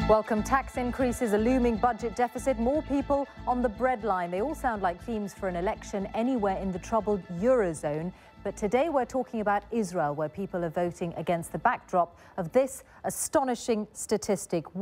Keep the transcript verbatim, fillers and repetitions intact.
Welcome. Tax increases, a looming budget deficit, more people on the breadline. They all sound like themes for an election anywhere in the troubled Eurozone. But today we're talking about Israel, where people are voting against the backdrop of this astonishing statistic.